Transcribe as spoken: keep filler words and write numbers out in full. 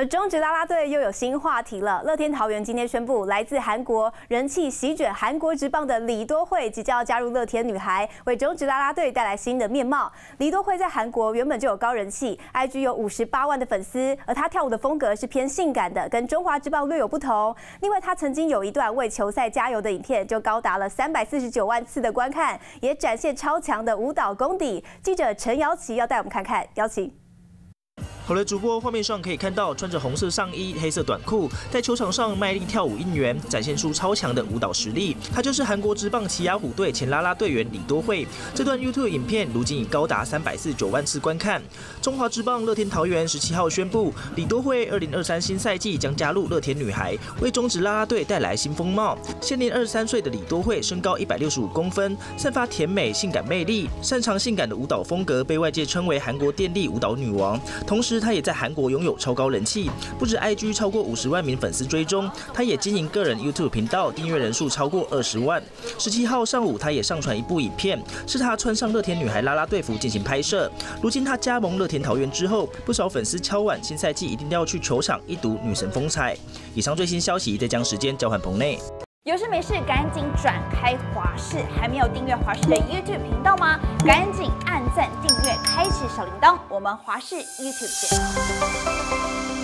而中职啦啦队又有新话题了。乐天桃园今天宣布，来自韩国人气席卷韩国职棒的李多慧即将要加入乐天女孩，为中职啦啦队带来新的面貌。李多慧在韩国原本就有高人气 ，I G 有五十八万的粉丝，而她跳舞的风格是偏性感的，跟中华职棒略有不同。另外，她曾经有一段为球赛加油的影片，就高达了三百四十九万次的观看，也展现超强的舞蹈功底。记者陈瑶琪要带我们看看，瑶琪。 好了，主播画面上可以看到，穿着红色上衣、黑色短裤，在球场上卖力跳舞应援，展现出超强的舞蹈实力。他就是韩国职棒奇亚虎队前啦啦队员李多慧。这段 YouTube 影片如今已高达三百四十九万次观看。中华职棒乐天桃园十七号宣布，李多慧二零二三新赛季将加入乐天女孩，为中职啦啦队带来新风貌。现年二十三岁的李多慧，身高一百六十五公分，散发甜美性感魅力，擅长性感的舞蹈风格，被外界称为韩国电力舞蹈女王。同时， 她也在韩国拥有超高人气，不止 I G 超过五十万名粉丝追踪，她也经营个人 YouTube 频道，订阅人数超过二十万。十七号上午，她也上传一部影片，是她穿上乐天女孩啦啦队服进行拍摄。如今她加盟乐天桃园之后，不少粉丝敲碗，新赛季一定要去球场一睹女神风采。以上最新消息，再将时间交还棚内。 有事没事赶紧转开华视，还没有订阅华视的 YouTube 频道吗？赶紧按赞、订阅、开启小铃铛，我们华视 YouTube 见。